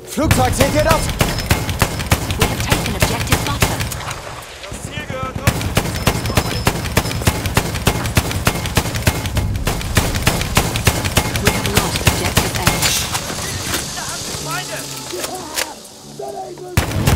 Flugzeug, seht ihr das? We have taken objective butter. Das Ziel gehört uns. We have lost objective A. Da haben wir Feinde!